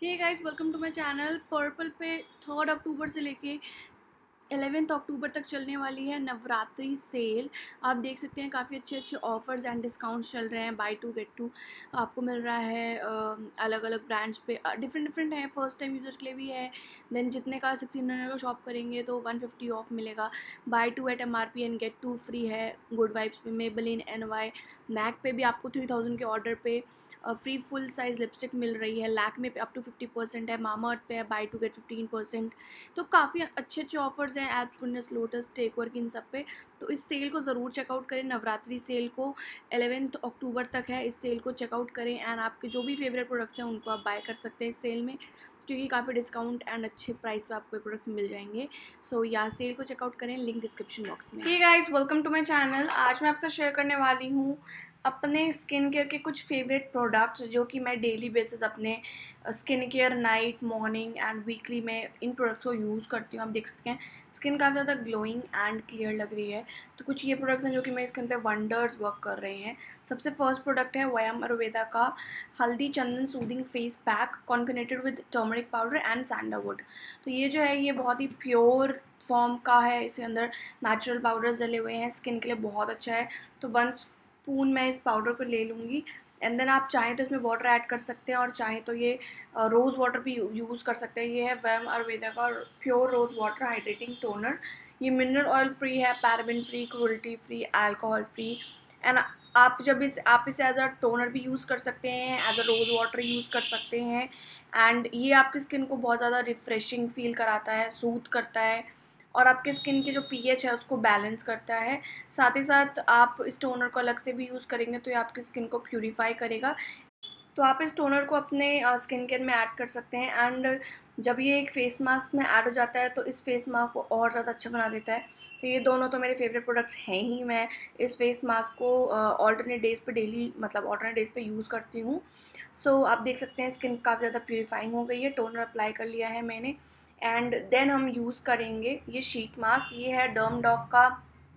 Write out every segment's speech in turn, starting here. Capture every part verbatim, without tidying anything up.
Hey guys, welcome to my channel. Purplle पे third October से लेके इलेवेंथ अक्टूबर तक चलने वाली है नवरात्रि सेल। आप देख सकते हैं काफ़ी अच्छे अच्छे ऑफर्स एंड डिस्काउंट्स चल रहे हैं। बाय टू गेट टू आपको मिल रहा है अलग अलग ब्रांड्स पे, डिफरेंट डिफरेंट है। फर्स्ट टाइम यूज़र के लिए भी है। देन जितने का सिक्सटीन हंड्रेड का शॉप करेंगे तो वन फिफ्टी ऑफ मिलेगा। Buy two at M R P and get two free है। गुड वाइब्स पे, मेबेलिन, एन वाई, मैक पे भी आपको थ्री थाउजेंड के ऑर्डर पे फ्री फुल साइज़ लिपस्टिक मिल रही है। लैक्मे पे अप टू फिफ्टी परसेंट है। मामा अर्थ पे है buy two get fifteen percent. तो काफ़ी अच्छे अच्छे ऑफर्स हैं एप्स, गुडनेस, लोटस, टेकवर्क, इन सब पे। तो इस सेल को ज़रूर चेकआउट करें। नवरात्रि सेल को इलेवेंथ अक्टूबर तक है। इस सेल को चेकआउट करें एंड आपके जो भी फेवरेट प्रोडक्ट्स हैं उनको आप बाय कर सकते हैं इस सेल में, क्योंकि काफ़ी डिस्काउंट एंड अच्छे प्राइस पे आपको प्रोडक्ट्स मिल जाएंगे। सो so, या सेल को चेकआउट करें, लिंक डिस्क्रिप्शन बॉक्स में। Hey guys, welcome to my channel. आज मैं आपसे शेयर करने वाली हूँ अपने स्किन केयर के कुछ फेवरेट प्रोडक्ट्स जो कि मैं डेली बेसिस अपने skin care night, morning and weekly में इन प्रोडक्ट्स को यूज़ करती हूँ। आप देख सकते हैं स्किन काफ़ी ज़्यादा ग्लोइंग एंड क्लियर लग रही है। तो कुछ ये प्रोडक्ट्स हैं जो कि मेरी स्किन पे वंडर्स वर्क कर रहे हैं। सबसे फर्स्ट प्रोडक्ट है वयम आयुर्वेदा का हल्दी चंदन soothing face pack concocted with turmeric powder and sandalwood. तो ये जो है ये बहुत ही प्योर फॉर्म का है। इसके अंदर नेचुरल पाउडर्स डले हुए हैं, स्किन के लिए बहुत अच्छा है। तो वन स्पून मैं इस पाउडर को ले लूँगी एंड देन आप चाहें तो इसमें वाटर ऐड कर सकते हैं और चाहें तो ये रोज़ वाटर भी यूज़ कर सकते हैं। ये है वयम आयुर्वेदा का pure rose water hydrating toner. ये मिनरल ऑयल फ्री है, paraben free, cruelty free, alcohol free and आप जब इस आप इसे एज अ टोनर भी यूज़ कर सकते हैं, as a rose water use कर सकते हैं एंड ये आपकी स्किन को बहुत ज़्यादा रिफ़्रेशिंग फील कराता है, सूथ करता है और आपके स्किन की जो पीएच है उसको बैलेंस करता है। साथ ही साथ आप इस टोनर को अलग से भी यूज़ करेंगे तो ये आपकी स्किन को प्यूरीफाई करेगा। तो आप इस टोनर को अपने स्किन केयर में ऐड कर सकते हैं एंड जब ये एक फ़ेस मास्क में ऐड हो जाता है तो इस फेस मास्क को और ज़्यादा अच्छा बना देता है। तो ये दोनों तो मेरे फेवरेट प्रोडक्ट्स हैं ही। मैं इस फेस मास्क को ऑल्टरनेट डेज़ पे डेली मतलब ऑल्टरनेट डेज़ पे यूज़ करती हूँ। सो so, आप देख सकते हैं स्किन काफ़ी ज़्यादा प्यूरीफाइंग हो गई है। टोनर अप्लाई कर लिया है मैंने एंड देन हम यूज़ करेंगे ये शीट मास्क। ये है डर्म डॉग का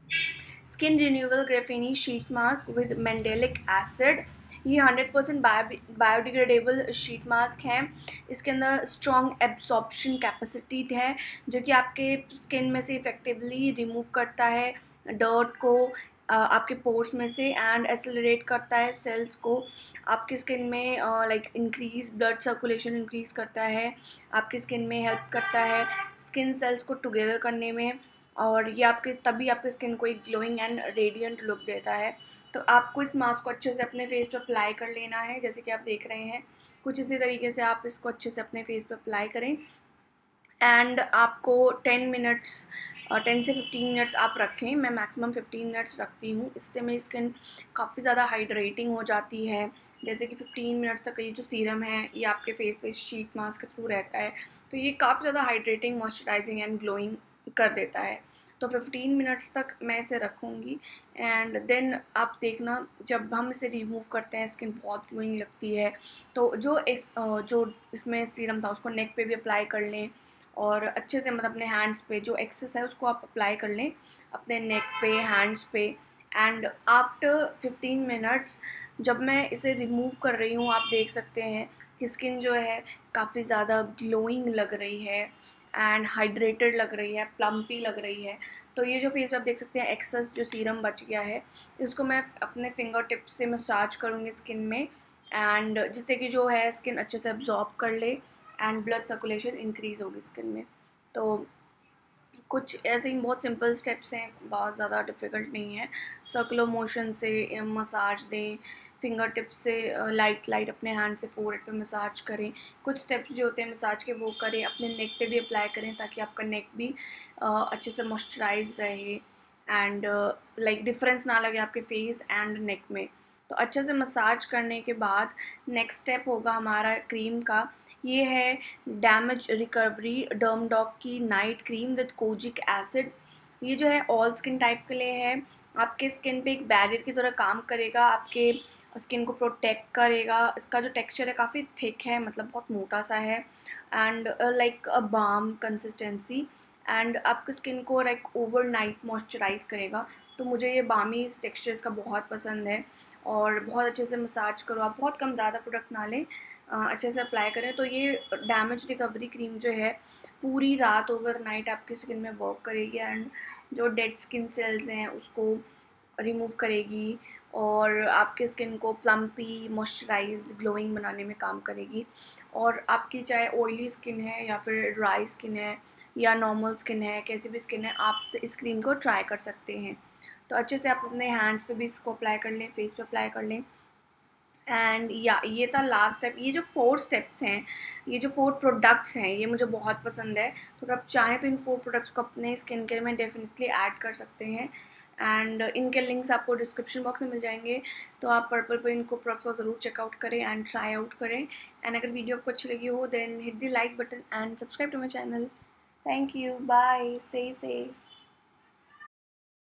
skin renewable graphene sheet mask with mandelic acid. ये hundred percent biodegradable sheet mask है। इसके अंदर स्ट्रॉन्ग एब्जॉर्प्शन कैपेसिटी है जो कि आपके स्किन में से इफेक्टिवली रिमूव करता है डर्ट को आपके पोर्स में से एंड एक्सेलरेट करता है सेल्स को आपकी स्किन में, like increase blood circulation increase करता है आपकी स्किन में, हेल्प करता है स्किन सेल्स को टुगेदर करने में और ये आपके तभी आपके स्किन को एक ग्लोइंग एंड रेडिएंट लुक देता है। तो आपको इस मास्क को अच्छे से अपने फेस पे अप्लाई कर लेना है, जैसे कि आप देख रहे हैं कुछ इसी तरीके से आप इसको अच्छे से अपने फेस पे अप्लाई करें एंड आपको टेन मिनट्स टेन से फिफ्टीन मिनट्स आप रखें। मैं मैक्सिमम फिफ्टीन मिनट्स रखती हूँ। इससे मेरी स्किन काफ़ी ज़्यादा हाइड्रेटिंग हो जाती है। जैसे कि फिफ्टीन मिनट्स तक ये जो सीरम है ये आपके फेस पे शीट मास्क के थ्रू रहता है तो ये काफ़ी ज़्यादा हाइड्रेटिंग, मॉइस्चराइजिंग एंड ग्लोइंग कर देता है। तो फिफ्टीन मिनट्स तक मैं इसे रखूँगी एंड देन आप देखना जब हम इसे रिमूव करते हैं स्किन बहुत ग्लोइंग लगती है। तो जो इस जो इसमें सीरम था उसको नेक पे भी अप्लाई कर लें और अच्छे से मतलब अपने हैंड्स पे जो एक्सेस है उसको आप अप्लाई कर लें अपने नेक पे, हैंड्स पे एंड आफ्टर फिफ्टीन मिनट्स जब मैं इसे रिमूव कर रही हूँ आप देख सकते हैं कि स्किन जो है काफ़ी ज़्यादा ग्लोइंग लग रही है एंड हाइड्रेटेड लग रही है, प्लम्पी लग रही है। तो ये जो फेस पे आप देख सकते हैं एक्सेस जो सीरम बच गया है इसको मैं अपने फिंगर टिप से मसाज करूँगी स्किन में एंड जिससे कि जो है स्किन अच्छे से अब्जॉर्ब कर ले एंड ब्लड सर्कुलेशन इंक्रीज़ होगी स्किन में। तो कुछ ऐसे ही बहुत सिंपल स्टेप्स हैं, बहुत ज़्यादा डिफ़िकल्ट नहीं है। सर्कुलर मोशन से मसाज दें, फिंगर टिप से लाइट लाइट अपने हैंड से फोरहेड पे मसाज करें। कुछ स्टेप्स जो होते हैं मसाज के वो करें, अपने नेक पे भी अप्लाई करें ताकि आपका नेक भी अच्छे से मॉइस्चराइज रहे एंड लाइक डिफरेंस ना लगे आपके फेस एंड नेक में। तो अच्छे से मसाज करने के बाद नेक्स्ट स्टेप होगा हमारा क्रीम का। ये है डैमेज रिकवरी डर्म डॉग की night cream with kojic acid. ये जो है ऑल स्किन टाइप के लिए है। आपके स्किन पे एक बैरियर की तरह काम करेगा, आपके स्किन को प्रोटेक्ट करेगा। इसका जो टेक्सचर है काफ़ी थिक है, मतलब बहुत मोटा सा है and like a balm consistency and आपकी स्किन को लाइक ओवरनाइट मॉइस्चराइज करेगा। तो मुझे ये बामी इस टेक्सचर इसका बहुत पसंद है और बहुत अच्छे से मसाज करो आप, बहुत कम ज़्यादा प्रोडक्ट ना लें अच्छे से अप्लाई करें। तो ये डैमेज रिकवरी क्रीम जो है पूरी रात ओवरनाइट आपकी स्किन में वर्क करेगी एंड जो डेड स्किन सेल्स हैं उसको रिमूव करेगी और आपके स्किन को प्लम्पी, मॉइस्चराइज्ड, ग्लोइंग बनाने में काम करेगी। और आपकी चाहे ऑयली स्किन है या फिर ड्राई स्किन है या नॉर्मल स्किन है, कैसी भी स्किन है, आप इस क्रीम को ट्राई कर सकते हैं। तो अच्छे से आप अपने हैंड्स पे भी इसको अप्लाई कर लें, फेस पे अप्लाई कर लें। एंड या ये था लास्ट स्टेप। ये जो फोर स्टेप्स हैं, ये जो फोर प्रोडक्ट्स हैं, ये मुझे बहुत पसंद है। तो अगर आप चाहें तो इन फोर प्रोडक्ट्स को अपने स्किन केयर में डेफिनेटली ऐड कर सकते हैं एंड इनके लिंक्स आपको डिस्क्रिप्शन बॉक्स में मिल जाएंगे। तो आप पर्पल पे इनको प्रोडक्ट्स को ज़रूर चेकआउट करें एंड ट्राई आउट करें। एंड अगर वीडियो आपको अच्छी लगी हो then hit the like button and subscribe to my channel. Thank you, bye, stay safe.